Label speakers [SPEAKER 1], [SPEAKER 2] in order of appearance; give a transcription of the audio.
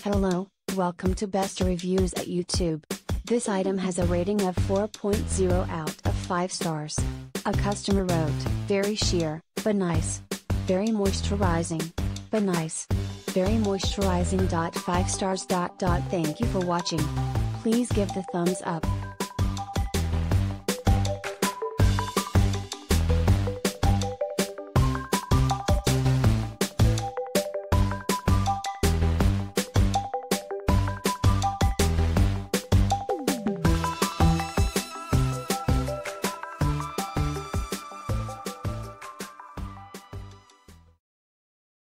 [SPEAKER 1] Hello, welcome to Best Reviews at YouTube. This item has a rating of 4.0 out of 5 stars. A customer wrote, very sheer, but nice. Very moisturizing, but nice. Very moisturizing. 5 stars. Thank you for watching. Please give the thumbs up.